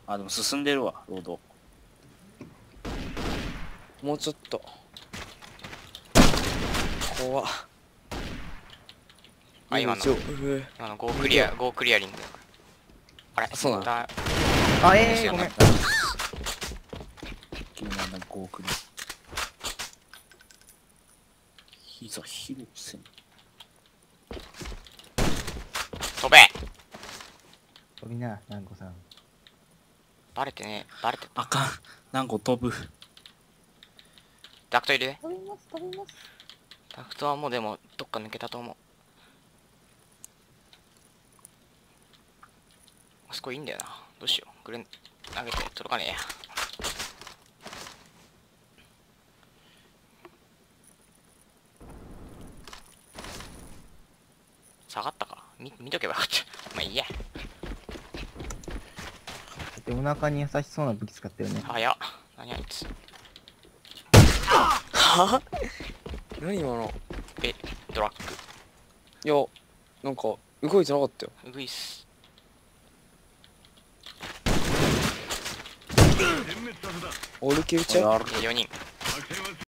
あ、でも進んでるわ、ロード。 もうちょっと。怖っ。 あ、今のゴークリア、ゴークリアリング。あれ、 そうなんだ。 あ、ごめん。 急なゴークリ。膝広せん。 飛べ。 飛びな、南子さん。 バレてね、バレて。 あかん。何個飛ぶ。 ダクト入れて。 飛びます、飛びます。 ダクトはもうでも、どっか抜けたと思う。あそこいいんだよな。どうしよう。グレン、投げて、届かねえや。下がったか。見とけばよかった。まあいいや。 だってお腹に優しそうな武器使ってるね。 早っ。何あいつ。 は何今の。 ドラッグ。 いや、なんか、動いてなかったよ。 うぐいっす。 オールキルちゃうある。 4人。